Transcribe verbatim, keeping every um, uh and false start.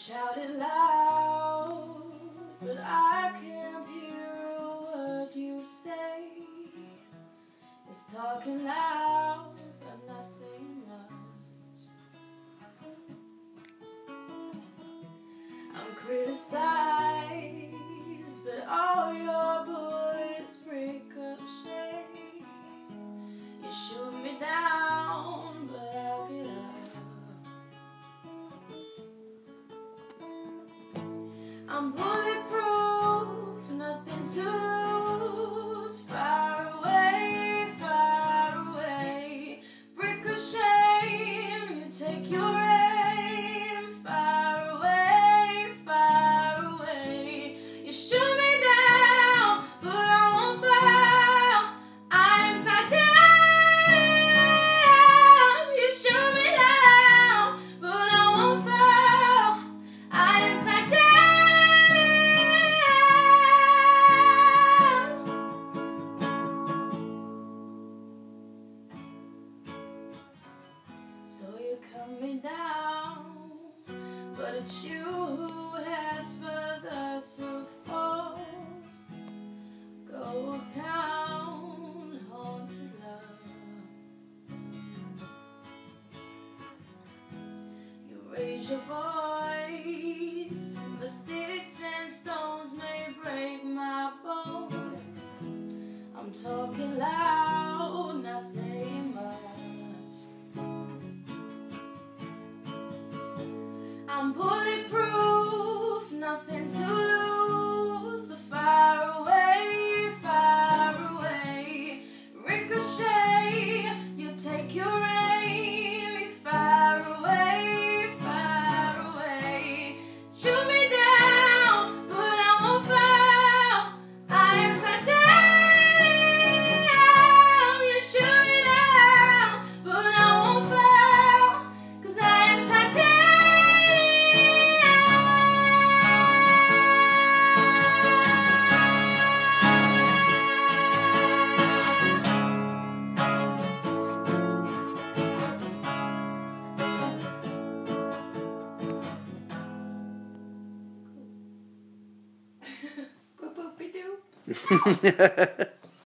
shout it loud, but I can't hear a word you say. It's talking loud, but not saying much. I'm criticized, but all your bullets ricochet. You shoot me down, but I'll get up. I'm bulletproof, nothing to lose. Far away, far away. Ricochet, you take your aim. Far away, far away. You shoot me down, but I won't fall. I'm titanium. You shoot me down, but I won't fall. I'm titanium. So you cut me down, but it's you who has further to fall. Ghost town, haunted love. You raise your voice, but sticks and stones may break my bones. I'm talking loud, not saying much. I'm bulletproof, nothing to lose. So far away, far away. Ricochet, you take your aim. Far away, far away. Shoot me down, but I won't fall. I am titanium. You shoot me down, but I won't fall. 'Cause I am titanium. Boop boop be doop.